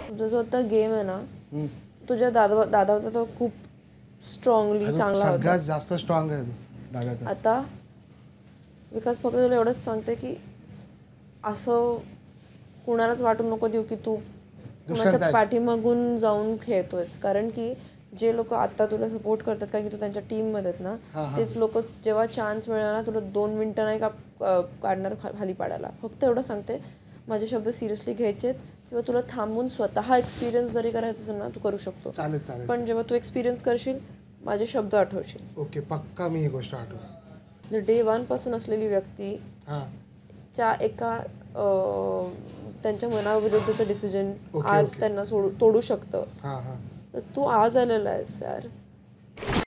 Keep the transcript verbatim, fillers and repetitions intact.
तुझा जो आता गेम आहे ना तुझ्या दादा दादाचा तो खूप स्ट्रॉंगली चांगला होता. सगळ्यात जास्त स्ट्रॉंग आहे दादाचा. आता विकास फक्त तुला एवढंच सांगते की असं कुणालाच वाटून नको देऊ की तू कुणाच्या पाठीमागून जाऊन खेळतोयस. कारण की जे लोक आता तुला सपोर्ट करतात कारण की तू त्यांच्या टीममध्ये आहेत ना तेच लोक जेव्हा चान्स मिळणार ना तुला दोन मिनटं नाही का काढणार खाली पाडायला. फक्त एवढं सांगते माझे शब्द सिरियसली घ्यायचेत किंवा तुला थांबून स्वतः एक्सपिरियन्स जरी करायचं असेल ना तू करू शकतो. चालेल चालेल. पण जेव्हा तू एक्सपिरियन्स करशील माझे शब्द आठवशील. ओके पक्का मी ही गोष्ट आठवतो. जर डे वन पासून असलेली व्यक्ती च्या एका त्यांच्या मनाविरुद्धचं डिसिजन आज त्यांना सोडू तोडू शकतं तर तू आज आलेला आहेस यार.